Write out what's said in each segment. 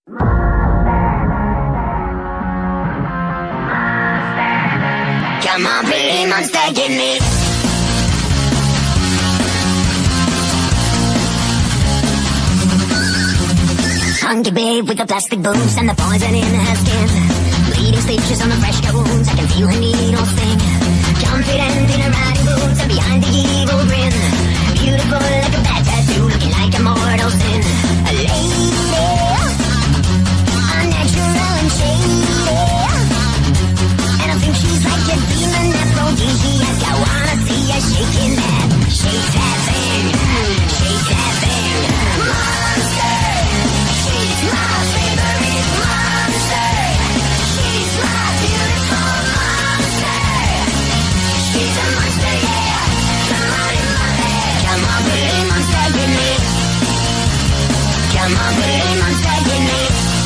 Come on, pretty monster, give me. Hunky babe with the plastic boobs and the poison in her skin. Bleeding stitches on the fresh cut wounds, I can feel her needle sting. Confident in her riding boots and behind the evil grin. Beautiful like a bad tattoo, looking like a mortal sin. A lady, unnatural and shady. And I think she's like a demon aphrodisiac. I wanna see her shaking that, shake that thing, shake that thing. Monster, she's my favorite monster. She's my beautiful monster. She's a monster, yeah. Come on in my head. Come on, pretty monster, give me. Come on, pretty monster, give me.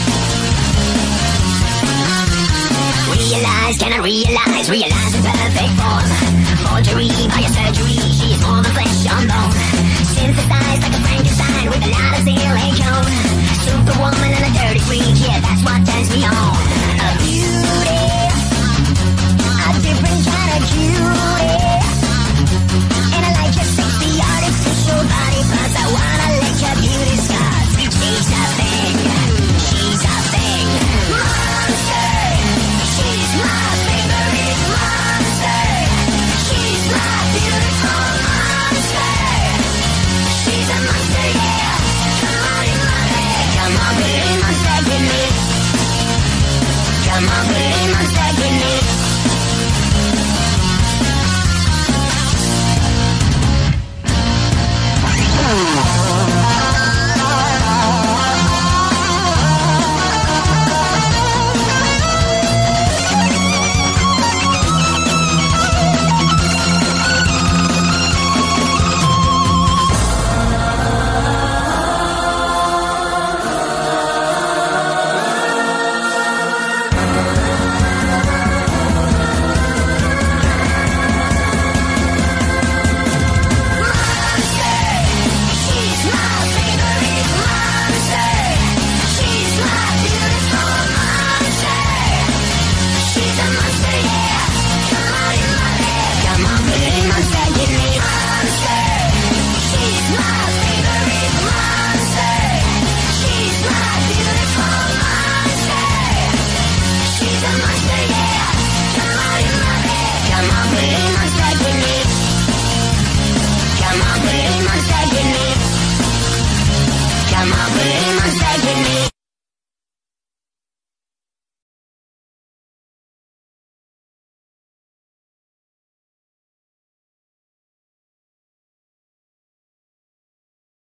Realize, can I realize, realize in perfect form. Forgery by your surgery, she's more than flesh on bone. Synthesized like a Frankenstein with a lot of silicone. Superwoman and a dirty freak, yeah, that's what turns me on. A beauty, a different kind of cutie. And I like your sexy artificial body parts. I wanna lick your beauty scars. She's a thing, she's a thing. Monster, she's my favorite monster. She's my beautiful monster. She's a monster, yeah. Come on in my head. Come on, pretty monster, give me. Come on, pretty monster, give me.